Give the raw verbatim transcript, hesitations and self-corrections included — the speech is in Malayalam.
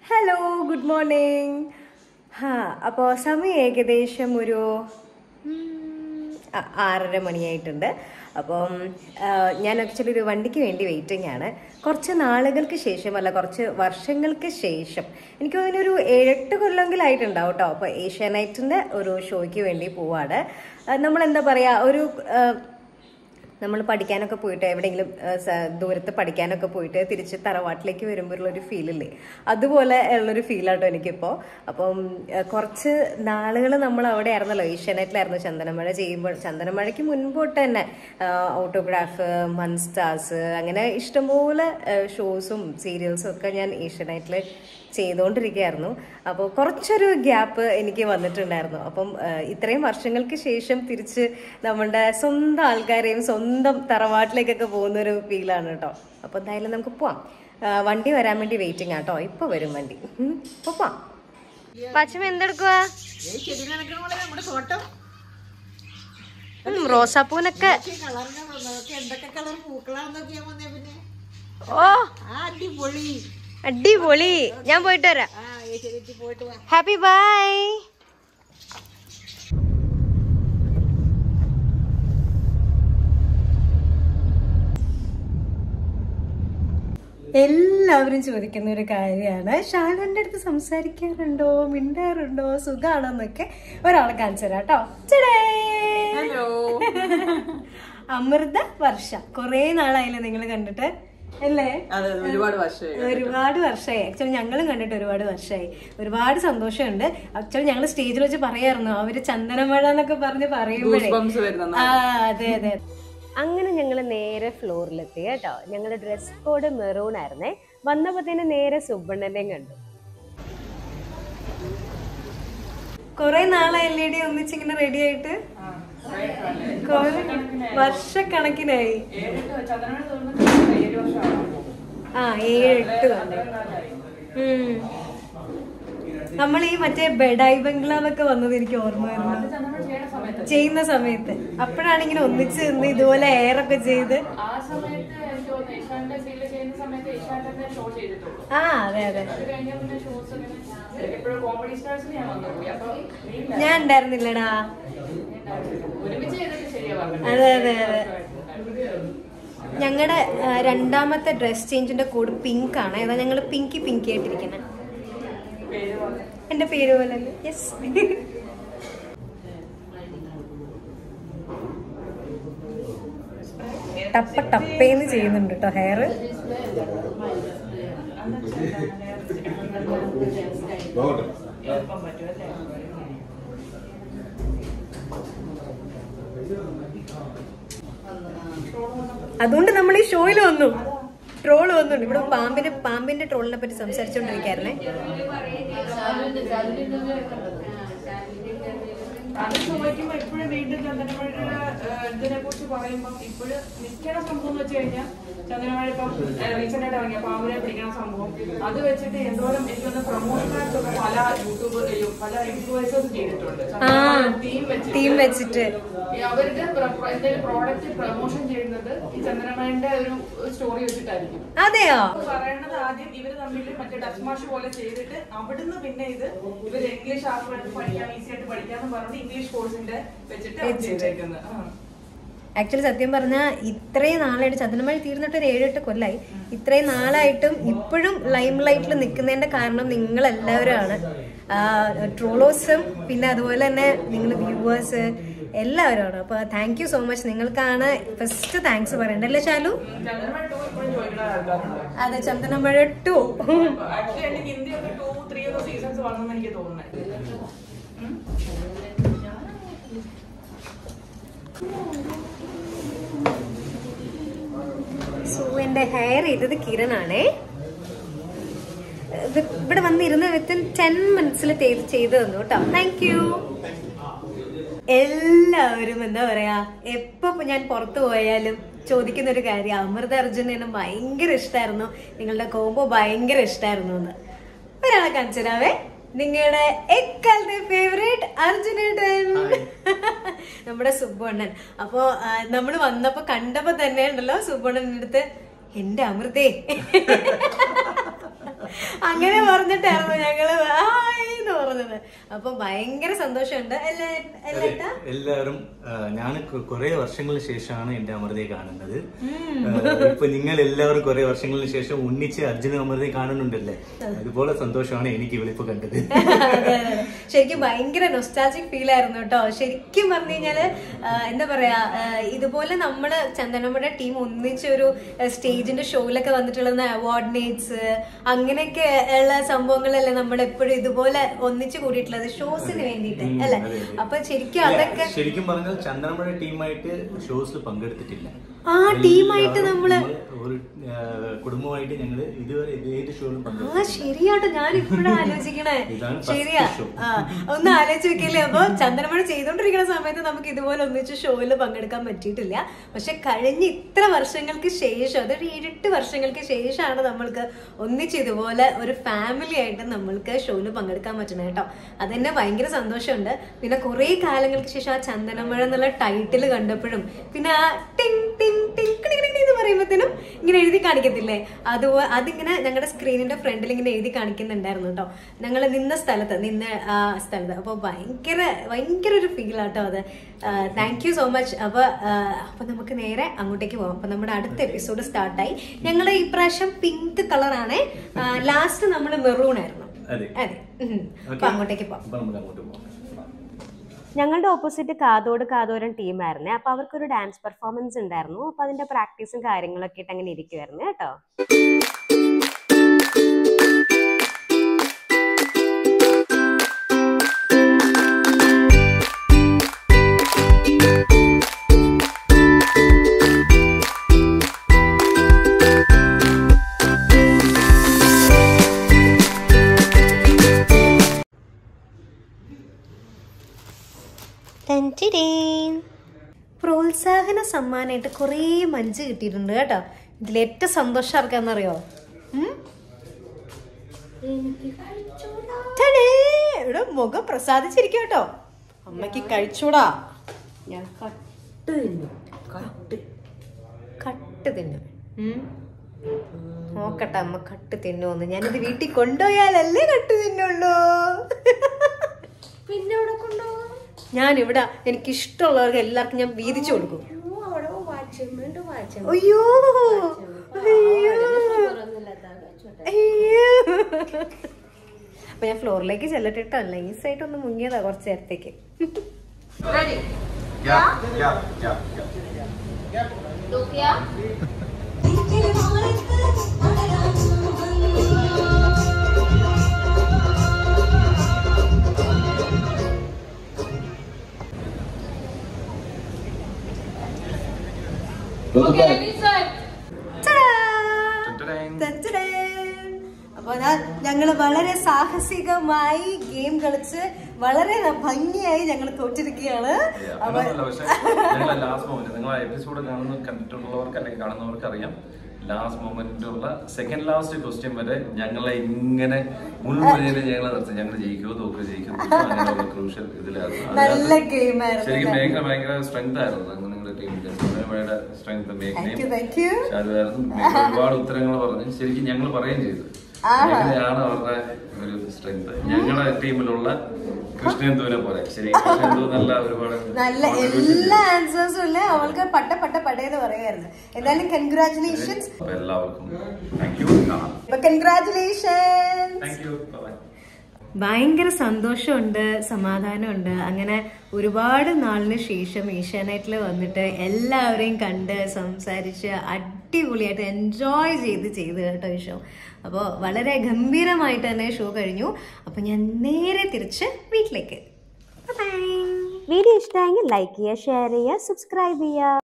Hello, good morning. ഹാ അപ്പോൾ സമയം ഏകദേശം ഒരു ആറര മണിയായിട്ടുണ്ട്. അപ്പം ഞാൻ ആക്ച്വലി ഒരു വണ്ടിക്ക് വേണ്ടി വെയിറ്റിംഗ് ആണ്. കുറച്ച് നാളുകൾക്ക് ശേഷം, അല്ല കുറച്ച് വർഷങ്ങൾക്ക് ശേഷം, എനിക്ക് തോന്നുന്നൊരു ഏഴെട്ട് കൊല്ലമെങ്കിലായിട്ടുണ്ടാവും കേട്ടോ. അപ്പോൾ ഏഷ്യാനെറ്റിൻ്റെ ഒരു ഷോയ്ക്ക് വേണ്ടി പോവാണ്. നമ്മളെന്താ പറയുക, ഒരു നമ്മൾ പഠിക്കാനൊക്കെ പോയിട്ട് എവിടെയെങ്കിലും ദൂരത്ത് പഠിക്കാനൊക്കെ പോയിട്ട് തിരിച്ച് തറവാട്ടിലേക്ക് വരുമ്പോഴുള്ളൊരു ഫീലില്ലേ, അതുപോലെ ഉള്ളൊരു ഫീലാട്ടോ എനിക്കിപ്പോൾ. അപ്പം കുറച്ച് നാളുകൾ നമ്മൾ അവിടെ ആയിരുന്നല്ലോ, ഏഷ്യാനെറ്റിലായിരുന്നു ചന്ദനമഴ ചെയ്യുമ്പോൾ. ചന്ദനമഴയ്ക്ക് മുൻപോട്ട് തന്നെ ഓട്ടോഗ്രാഫ്, മൺസ്റ്റാർസ്, അങ്ങനെ ഇഷ്ടംപോലെ ഷോസും സീരിയൽസും ഒക്കെ ഞാൻ ഏഷ്യാനെറ്റിൽ ചെയ്തുകൊണ്ടിരിക്കുകയായിരുന്നു. അപ്പോൾ കുറച്ചൊരു ഗ്യാപ്പ് എനിക്ക് വന്നിട്ടുണ്ടായിരുന്നു. അപ്പം ഇത്രയും വർഷങ്ങൾക്ക് ശേഷം തിരിച്ച് നമ്മളുടെ സ്വന്തം ആൾക്കാരെയും സ്വന്തം തറവാട്ടിലേക്കൊക്കെ പോകുന്നൊരു ഫീലാണ് കേട്ടോ. അപ്പോൾ എന്തായാലും നമുക്ക് പോവാം. വണ്ടി വരാൻ വേണ്ടി വെയിറ്റിംഗ് ആട്ടോ. ഇപ്പോൾ വരും വണ്ടി. ഇപ്പോൾ പോവാം. പച്ചമ എന്തെടുക്കുക? റോസാപ്പൂനൊക്കെ ഓ അടിപൊളി. ഞാൻ പോയിട്ട് വരാം. Happy bye. എല്ലാവരും ചോദിക്കുന്ന ഒരു കാര്യമാണ്, ഷാലന്റെ അടുത്ത് സംസാരിക്കാറുണ്ടോ, മിണ്ടാറുണ്ടോ, സുഖാണോ എന്നൊക്കെ. ഒരാളെ കാണിച്ചു തരാം കേട്ടോ. ഹലോ, അമൃത വർഷ. കൊറേ നാളായില്ലേ നിങ്ങൾ കണ്ടിട്ട് അല്ലേ? ഒരുപാട് വർഷമായി ഒരുപാട് വർഷമായി ആക്ച്വലി ഞങ്ങളും കണ്ടിട്ട് ഒരുപാട് വർഷമായി. ഒരുപാട് സന്തോഷമുണ്ട്. ആക്ച്വലി ഞങ്ങൾ സ്റ്റേജിൽ വെച്ച് പറയായിരുന്നു, അവര് ചന്ദനമഴ എന്നൊക്കെ പറഞ്ഞ് പറയുമ്പോഴേ. ആ അതെ അതെ. അങ്ങനെ ഞങ്ങൾ നേരെ ഫ്ലോറിലെത്തി കേട്ടോ. ഞങ്ങളുടെ ഡ്രസ് കോഡ് മെറൂൺ ആയിരുന്നേ. വന്നപ്പോ തന്നെ നേരെ സുബ്ബണ്ണനെയും കണ്ടു. കൊറേ നാളായി എൽ ഇ ഡി ഒന്നിച്ചിങ്ങനെ റെഡി ആയിട്ട്, വർഷക്കണക്കിനായി. ആ ഏഴെട്ട് കൊല്ലം. ഉം നമ്മൾ ഈ മറ്റേ ബെഡായി ബംഗ്ലാവൊക്കെ വന്നത് എനിക്ക് ഓർമ്മ വരുന്നു, ചെയ്യുന്ന സമയത്ത്. അപ്പോഴാണ് ഇങ്ങനെ ഒന്നിച്ച് നിന്ന് ഇതുപോലെ എയറൊക്കെ ചെയ്ത്. ആ അതെ അതെ, ഞാൻ ഉണ്ടായിരുന്നില്ലടാ. അതെ അതെ അതെ. ഞങ്ങളുടെ രണ്ടാമത്തെ ഡ്രസ് ചേഞ്ചിന്റെ കോഡ് പിങ്ക് ആണ്. ഏതാ ഞങ്ങള് പിങ്കി പിങ്കി ആയിട്ടിരിക്കണേ. എന്റെ പേര് പോലെ യെസ്. ടപ്പ ടപ്പേന്ന് ചെയ്യുന്നുണ്ട് കേട്ടോ ഹെയർ. അതുകൊണ്ട് നമ്മൾ ഈ ഷോയിൽ വന്നു. ട്രോള് വന്നുണ്ട് ഇവിടെ. പാമ്പിന്റെ പാമ്പിന്റെ ട്രോളിനെ പറ്റി സംസാരിച്ചോണ്ടിരിക്കായിരുന്നേ. ഇപ്പോഴും വീണ്ടും ചന്ദനമഴയുടെ ഇതിനെ കുറിച്ച് പറയുമ്പോൾ ഇപ്പോഴും നിൽക്കണ സംഭവം എന്ന് വെച്ച് കഴിഞ്ഞാൽ, ചന്ദനമഴ ഇപ്പം റീസെന്റ് ആയിട്ട് ഇറങ്ങിയ പാമ്പിനെ പിടിക്കുന്ന സംഭവം, അത് വെച്ചിട്ട് എന്തോരം എനിക്കൊന്ന് പ്രൊമോഷനായിട്ടൊക്കെ പല യൂട്യൂബ് പല ഇൻഫ്ലുവൻസേഴ്സും ചെയ്തിട്ടുണ്ട്. ടീം വെച്ചിട്ട് അവരുടെ എന്തെങ്കിലും പ്രോഡക്റ്റ് പ്രൊമോഷൻ ചെയ്യുന്നത് ഈ ചന്ദനമഴന്റെ ഒരു സ്റ്റോറി വെച്ചിട്ടായിരിക്കും. അതെയോ? പറയണത് ആദ്യം ഇവര് തമ്മിൽ മറ്റേ ഡസ്മാഷ് പോലെ ചെയ്തിട്ട് അവിടുന്ന് പിന്നെ ഇത് ഇവര് ഇംഗ്ലീഷ് ആർക്കും പഠിക്കാം, ഈസി ആയിട്ട് പഠിക്കാന്ന് പറഞ്ഞിട്ട് ഇംഗ്ലീഷ് കോഴ്സിന്റെ വെച്ചിട്ട്. ആക്ച്വലി സത്യം പറഞ്ഞാൽ ഇത്രയും നാളായിട്ട്, ചന്ദനമഴ തീർന്നിട്ട് ഒരു ഏഴെട്ട് കൊല്ലായി, ഇത്രയും നാളായിട്ടും ഇപ്പോഴും ലൈം ലൈറ്റിൽ നിൽക്കുന്നതിന്റെ കാരണം നിങ്ങളെല്ലാവരുമാണ്. ട്രോളേഴ്സും പിന്നെ അതുപോലെ തന്നെ നിങ്ങൾ വ്യൂവേഴ്സ് എല്ലാവരുമാണ്. അപ്പൊ താങ്ക് യു സോ മച്ച്. നിങ്ങൾക്കാണ് ഫസ്റ്റ് താങ്ക്സ് പറയണ്ടല്ലേ ശാലു? അതെ, ചന്ദനമഴ ടു. സോ എന്റെ ഹെയർ ചെയ്തത് കിരണാണേ. ഇവിടെ വന്നിരുന്ന് വിത്തിൻ ടെൻ മിനിറ്റ്സിൽ ചെയ്ത് തന്നു കേട്ടോ. Thank you. എല്ലാവരും എന്താ പറയാ, എപ്പോ ഞാൻ പുറത്തു പോയാലും ചോദിക്കുന്ന ഒരു കാര്യം, അമൃത അർജുൻ എന്നെ ഭയങ്കര ഇഷ്ടമായിരുന്നു, നിങ്ങളുടെ കോംബോ ഭയങ്കര ഇഷ്ടമായിരുന്നു എന്ന്. ഒരാളെ കാണിച്ചു തരാവേ, നിങ്ങളുടെ എക്കാലത്തെ ഫേവറേറ്റ് അർജുനേട്ടൻ, നമ്മുടെ സുബ്ബണ്ണൻ. അപ്പോ നമ്മള് വന്നപ്പോ കണ്ടപ്പോ തന്നെ ഉണ്ടല്ലോ സുബ്ബണ്ണന്റെ അടുത്ത്, എന്റെ അമൃതേ അങ്ങനെ പറഞ്ഞിട്ടായിരുന്നു ഞങ്ങള് എന്ന് പറഞ്ഞത്. അപ്പൊ ഭയങ്കര സന്തോഷമുണ്ട്. എല്ലാവരും ഞാൻ കുറെ വർഷങ്ങൾക്ക് ശേഷമാണ് എന്റെ അമൃതയെ കാണുന്നത്. ഇപ്പൊ നിങ്ങൾ എല്ലാവരും കുറെ വർഷങ്ങൾക്ക് ശേഷം ഒന്നിച്ച് അർജുനും അമൃതയെ കാണുന്നുണ്ടല്ലേ, അതുപോലെ സന്തോഷമാണ് എനിക്ക് ഇവളിപ്പോ കണ്ടത്. ശരിക്കും ഭയങ്കര നൊസ്റ്റാൾജിക് ഫീൽ ആയിരുന്നു കേട്ടോ. ശരിക്കും പറഞ്ഞു കഴിഞ്ഞാല് എന്താ പറയാ, ഇതുപോലെ നമ്മള് ചന്ദനമ്മയുടെ ടീം ഒന്നിച്ച് ഒരു സ്റ്റേജിന്റെ ഷോയിലൊക്കെ വന്നിട്ടുള്ള അവാർഡ് നൈറ്റ്സ് അങ്ങനെയൊക്കെ ഉള്ള സംഭവങ്ങളല്ലേ നമ്മൾ എപ്പോഴും ഇതുപോലെ ഒന്നിച്ച് കൂടിയിട്ടുള്ളത് ഷോസിന് വേണ്ടിയിട്ട് അല്ലെ. അപ്പൊ ശരിക്കും അതൊക്കെ ശരിക്കും പറഞ്ഞാൽ ചന്ദനമ്മയുടെ ടീമായിട്ട് ഷോസിൽ പങ്കെടുത്തിട്ടില്ല. ആ ടീമായിട്ട് നമ്മള് കുടുംബമായിട്ട് ഞങ്ങള് ഇതുവരെ ഏത് ഷോയിലും ആ ശരിയാട്ടോ, ഞാൻ ഇപ്പോഴും ആലോചിക്കണേ. ശരിയാ, ആ ഒന്ന് ആലോചിച്ച് വെക്കില്ലേ. അപ്പൊ ചന്ദനമഴ ചെയ്തോണ്ടിരിക്കുന്ന സമയത്ത് നമുക്ക് ഇതുപോലെ ഒന്നിച്ച് ഷോയിൽ പങ്കെടുക്കാൻ പറ്റിയിട്ടില്ല. പക്ഷെ കഴിഞ്ഞ ഇത്ര വർഷങ്ങൾക്ക് ശേഷം, അതൊരു ഏഴെട്ട് വർഷങ്ങൾക്ക് ശേഷമാണ് നമ്മൾക്ക് ഒന്നിച്ച് ഇതുപോലെ ഒരു ഫാമിലി ആയിട്ട് നമ്മൾക്ക് ഷോയിൽ പങ്കെടുക്കാൻ പറ്റുന്നത് കേട്ടോ. അതെന്നെ ഭയങ്കര സന്തോഷമുണ്ട്. പിന്നെ കുറെ കാലങ്ങൾക്ക് ശേഷം ആ ചന്ദനമഴ എന്നുള്ള ടൈറ്റിൽ കണ്ടപ്പോഴും പിന്നെ ആ ടിങ് ടിങ് ടിങ് എന്ന് പറയുമ്പോഴത്തേനും ഇങ്ങനെ എഴുതി കാണിക്കത്തില്ലേ, അതുപോലെ അതിങ്ങനെ ഞങ്ങളുടെ സ്ക്രീനിന്റെ ഫ്രണ്ടിൽ ഇങ്ങനെ എഴുതി കാണിക്കുന്നുണ്ടായിരുന്നു കേട്ടോ, ഞങ്ങൾ നിന്ന സ്ഥലത്ത് നിന്ന ആ സ്ഥലത്ത്. അപ്പോൾ ഭയങ്കര ഭയങ്കര ഒരു ഫീൽ ആട്ടോ അത്. Thank you so much. അപ്പൊ അപ്പൊ നമുക്ക് നേരെ അങ്ങോട്ടേക്ക് പോകാം. അപ്പൊ നമ്മുടെ അടുത്ത എപ്പിസോഡ് സ്റ്റാർട്ടായി. ഞങ്ങൾ ഈ പ്രാവശ്യം പിങ്ക് കളറാണ്, ലാസ്റ്റ് നമ്മൾ മെറൂൺ ആയിരുന്നു. അതെ, അപ്പൊ അങ്ങോട്ടേക്ക് പോകാം. ഞങ്ങളുടെ ഓപ്പോസിറ്റ് കാതോട് കാതോരൻ ടീമായിരുന്നേ. അപ്പൊ അവർക്കൊരു ഡാൻസ് പെർഫോമൻസ് ഉണ്ടായിരുന്നു. അപ്പൊ അതിന്റെ പ്രാക്ടീസും കാര്യങ്ങളൊക്കെ ഇട്ട് അങ്ങനെ ഇരിക്കുവായിരുന്നു കേട്ടോ. പ്രോത്സാഹന സമ്മാനമായിട്ട് കുറേ മഞ്ച് കിട്ടിയിട്ടുണ്ട് കേട്ടോ. ഇതിലേറ്റവും സന്തോഷം ആർക്കാന്നറിയോ? ഇവിടെ മുഖം പ്രസാദിച്ചിരിക്കും കേട്ടോ. അമ്മക്ക് കഴിച്ചൂടാ, ഞാൻ കട്ട് തിന്നു. കട്ട് കട്ട് തിന്നു. നോക്കട്ടെ അമ്മ കട്ട് തിന്നോന്ന്. ഞാനിത് വീട്ടിൽ കൊണ്ടുപോയാലല്ലേ കട്ട് തിന്നുള്ളൂ. പിന്നെ ഇവിടെ കൊണ്ടുപോകാം. ഞാനിവിടെ എനിക്ക് ഇഷ്ടമുള്ളവർക്ക് എല്ലാവർക്കും ഞാൻ വീതിച്ചു കൊടുക്കും. അയ്യോ അപ്പൊ ഞാൻ ഫ്ലോറിലേക്ക് ചെല്ലട്ടിട്ടോ, നൈസായിട്ടൊന്ന് മുങ്ങിയതാ കുറച്ചു നേരത്തേക്ക്. അപ്പൊ ഞങ്ങള് വളരെ സാഹസികമായി ഗെയിം കളിച്ച് വളരെ ഭംഗിയായി ഞങ്ങൾ തോറ്റിരിക്കുകയാണ്. എപ്പിസോഡ് കണ്ടിട്ടുള്ളവർക്ക് അല്ലെങ്കിൽ കാണുന്നവർക്ക് അറിയാം, ലാസ്റ്റ് മൊമെന്റിലുള്ള സെക്കൻഡ് ലാസ്റ്റ് ക്വസ്റ്റ്യൻ വരെ ഞങ്ങളെ ഇങ്ങനെ മുൻപതിനെ ഞങ്ങളെ നിർത്തി ഞങ്ങൾ ജയിക്കുമോ തോക്കുകയോ ജയിക്കുമോ അങ്ങനെയുള്ള ക്രൂഷ്യൽ ഇതിലായിരുന്നു. ശരിക്കും മേഘന ഭയങ്കര സ്ട്രെങ്ത് ആയിരുന്നു നിങ്ങളുടെ ടീമിന്റെ. ചന്ദനമഴയുടെ സ്ട്രെങ്ത് മേഘനയും ഷാരുവായിരുന്നു. മേഘന ഒരുപാട് ഉത്തരങ്ങൾ പറഞ്ഞു. ശരിക്കും ഞങ്ങൾ പറയുകയും ചെയ്തു മേഘനയാണ് അവരുടെ ഒരു സ്ട്രെങ്ത്. ഞങ്ങളുടെ ടീമിലുള്ള കൃഷ്ണേന്ദുവിനെ പോലെ. ശരി, കൃഷ്ണേന്ദു നല്ല ഒരുപാട് നല്ല എല്ലാ ആൻസേഴ്സും ഇല്ലേ, അവൾക്ക് പട്ട പട്ട പടയെന്ന് പറയായിരുന്നു. എന്തായാലും കൺഗ്രാറ്റുലേഷൻസ് എല്ലാവർക്കും. Thank you. Congratulations. Thank you. ഭയങ്കര സന്തോഷമുണ്ട്, സമാധാനമുണ്ട്. അങ്ങനെ ഒരുപാട് നാളിന് ശേഷം ഏഷ്യാനെറ്റിൽ വന്നിട്ട് എല്ലാവരെയും കണ്ട് സംസാരിച്ച് അടിപൊളിയായിട്ട് എൻജോയ് ചെയ്ത് ചെയ്ത് കേട്ടോ ഈ ഷോ. അപ്പോൾ വളരെ ഗംഭീരമായിട്ട് തന്നെ ഷോ കഴിഞ്ഞു. അപ്പോൾ ഞാൻ നേരെ തിരിച്ച് വീട്ടിലേക്ക്. വീഡിയോ ഇഷ്ടമായെങ്കിൽ ലൈക്ക് ചെയ്യുക, ഷെയർ ചെയ്യുക, സബ്സ്ക്രൈബ് ചെയ്യുക.